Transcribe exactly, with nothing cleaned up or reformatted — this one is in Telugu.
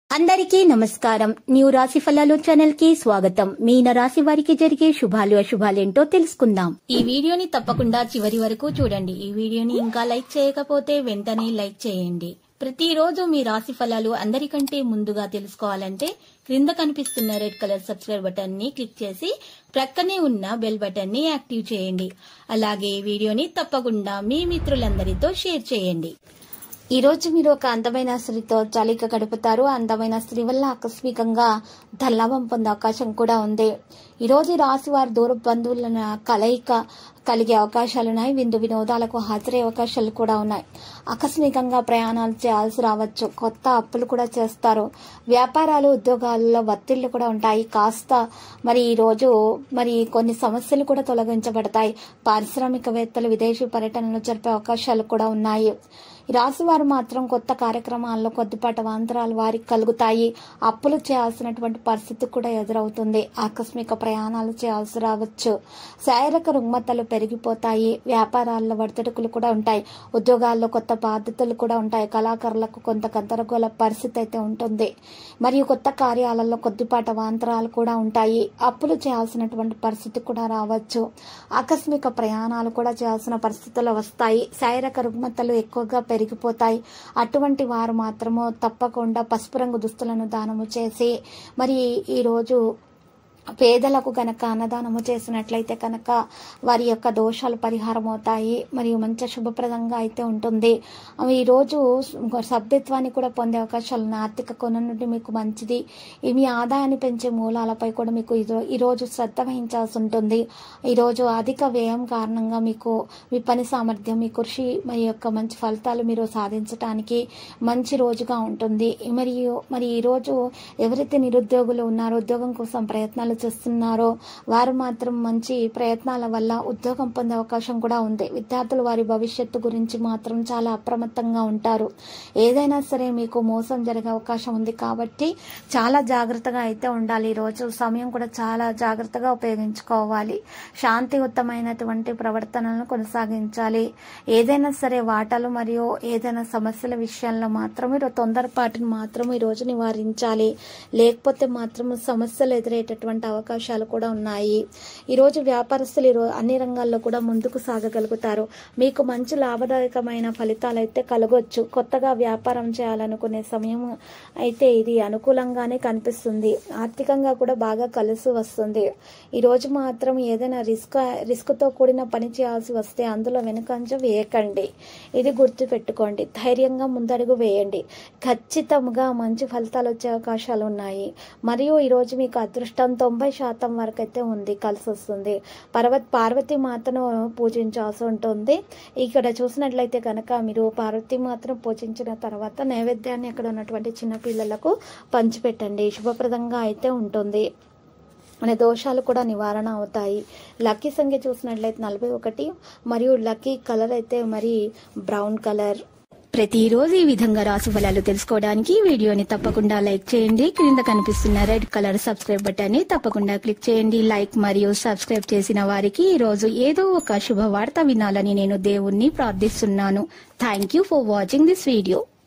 అందరికీ నమస్కారం. న్యూ రాశి ఫలాలు ఛానల్ కి స్వాగతం. మీన రాశి వారికి జరిగే శుభాలు అశుభాలేంటో తెలుసుకుందాం. ఈ వీడియోని తప్పకుండా చివరి వరకు చూడండి. ఈ వీడియోని ఇంకా లైక్ చేయకపోతే వెంటనే లైక్ చేయండి. ప్రతిరోజు మీ రాశి ఫలాలు అందరికంటే ముందుగా తెలుసుకోవాలంటే క్రింద కనిపిస్తున్న రెడ్ కలర్ సబ్స్క్రైబ్ బటన్ ని క్లిక్ చేసి ప్రక్కనే ఉన్న బెల్ బటన్ ని యాక్టివ్ చేయండి. అలాగే ఈ వీడియోని తప్పకుండా మీ మిత్రులందరితో షేర్ చేయండి. ఈ రోజు మీరు ఒక అందమైన స్త్రీతో జాలీగా గడుపుతారు. అందమైన స్త్రీ వల్ల ఆకస్మికంగా ధనలాభం పొందే అవకాశం కూడా ఉంది. ఈ రోజు రాశి వారి దూర బంధువుల కలయిక కలిగే అవకాశాలున్నాయి. విందు వినోదాలకు హాజరయ్యే అవకాశాలు కూడా ఉన్నాయి. ఆకస్మికంగా ప్రయాణాలు చేయాల్సి రావచ్చు. కొత్త అప్పులు కూడా చేస్తారు. వ్యాపారాలు ఉద్యోగాల్లో ఒత్తిళ్లు కూడా ఉంటాయి. కాస్త మరి ఈ రోజు మరి కొన్ని సమస్యలు కూడా తొలగించబడతాయి. పారిశ్రామికవేత్తలు విదేశీ పర్యటనలు జరిపే అవకాశాలు కూడా ఉన్నాయి. ఈ రాశి వారు మాత్రం కొత్త కార్యక్రమాల్లో కొద్దిపాటి అవాంతరాలు వారికి కలుగుతాయి. అప్పులు చేయాల్సినటువంటి పరిస్థితి కూడా ఎదురవుతుంది. ఆకస్మిక ప్రయాణాలు చేయాల్సి రావచ్చు. శారీరక రుగ్మతలు పెరిగిపోతాయి. వ్యాపారాల్లో ఒడిదుడుకులు కూడా ఉంటాయి. ఉద్యోగాల్లో కొత్త బాధ్యతలు కూడా ఉంటాయి. కళాకారులకు కొంత గందరగోళ పరిస్థితి అయితే ఉంటుంది. మరియు కొత్త కార్యాలలో కొద్దిపాటి అవాంతరాలు కూడా ఉంటాయి. అప్పులు చేయాల్సినటువంటి పరిస్థితి కూడా రావచ్చు. ఆకస్మిక ప్రయాణాలు కూడా చేయాల్సిన పరిస్థితులు వస్తాయి. శారీరక రుగ్మతలు ఎక్కువగా పెరిగిపోతాయి. అటువంటి వారు మాత్రము తప్పకుండా పసుపు రంగు దుస్తులను దానము చేసి మరి ఈ రోజు పేదలకు గనక అన్నదానము చేసినట్లయితే కనుక వారి యొక్క దోషాలు పరిహారం అవుతాయి. మరియు మంచి శుభప్రదంగా అయితే ఉంటుంది. ఈ రోజు సభ్యత్వాన్ని కూడా పొందే అవకాశాలు ఉన్నాయి. ఆర్థిక కోణం నుండి మీకు మంచిది. మీ ఆదాయాన్ని పెంచే మూలాలపై కూడా మీకు ఈ రోజు శ్రద్ధ వహించాల్సి ఉంటుంది. ఈ రోజు అధిక వ్యయం కారణంగా మీకు మీ పని సామర్థ్యం, మీ కృషి మీ యొక్క మంచి ఫలితాలు మీరు సాధించడానికి మంచి రోజుగా ఉంటుంది. మరియు మరి ఈ రోజు ఎవరైతే నిరుద్యోగులు ఉన్నారో, ఉద్యోగం కోసం ప్రయత్నాలు చేస్తున్నారో వారు మాత్రం మంచి ప్రయత్నాల వల్ల ఉద్యోగం పొందే అవకాశం కూడా ఉంది. విద్యార్థులు వారి భవిష్యత్తు గురించి మాత్రం చాలా అప్రమత్తంగా ఉంటారు. ఏదైనా సరే మీకు మోసం జరిగే అవకాశం ఉంది కాబట్టి చాలా జాగ్రత్తగా అయితే ఉండాలి. ఈ రోజు సమయం కూడా చాలా జాగ్రత్తగా ఉపయోగించుకోవాలి. శాంతియుతమైనటువంటి ప్రవర్తనలను కొనసాగించాలి. ఏదైనా సరే వాటాలు మరియు ఏదైనా సమస్యల విషయంలో మాత్రం మీరు తొందరపాటును మాత్రం ఈ రోజు నివారించాలి. లేకపోతే మాత్రం సమస్యలు ఎదురయ్యేటటువంటి అవకాశాలు కూడా ఉన్నాయి. ఈ రోజు వ్యాపారస్తులు ఈరోజు అన్ని రంగాల్లో కూడా ముందుకు సాగగలుగుతారు. మీకు మంచి లాభదాయకమైన ఫలితాలు అయితే కలగొచ్చు. కొత్తగా వ్యాపారం చేయాలనుకునే సమయం అయితే ఇది అనుకూలంగానే కనిపిస్తుంది. ఆర్థికంగా కూడా బాగా కలిసి వస్తుంది. ఈ రోజు మాత్రం ఏదైనా రిస్క్ రిస్క్ తో కూడిన పని చేయాల్సి వస్తే అందులో వెనుకంజ వేయకండి. ఇది గుర్తు పెట్టుకోండి. ధైర్యంగా ముందడుగు వేయండి. ఖచ్చితంగా మంచి ఫలితాలు వచ్చే అవకాశాలు ఉన్నాయి. మరియు ఈ రోజు మీకు అదృష్టం తొంభై శాతం వరకు అయితే ఉంది, కలిసి వస్తుంది. పర్వత్ పార్వతీ మాతను పూజించాల్సి ఉంటుంది. ఇక్కడ చూసినట్లయితే కనుక మీరు పార్వతీ మాతను పూజించిన తర్వాత నైవేద్యాన్ని అక్కడ ఉన్నటువంటి చిన్నపిల్లలకు పంచిపెట్టండి. శుభప్రదంగా అయితే ఉంటుంది. అనే దోషాలు కూడా నివారణ అవుతాయి. లక్కీ సంఖ్య చూసినట్లయితే నలభై ఒకటి మరియు లక్కీ కలర్ అయితే మరి బ్రౌన్ కలర్. ప్రతిరోజు ఈ విధంగా రాశి ఫలాలు తెలుసుకోవడానికి వీడియోని తప్పకుండా లైక్ చేయండి. క్రింద కనిపిస్తున్న రెడ్ కలర్ సబ్స్క్రైబ్ బటన్ ని తప్పకుండా క్లిక్ చేయండి. లైక్ మరియు సబ్స్క్రైబ్ చేసిన వారికి ఈ రోజు ఏదో ఒక శుభవార్త వినాలని నేను దేవుణ్ణి ప్రార్థిస్తున్నాను. Thank you for watching this video.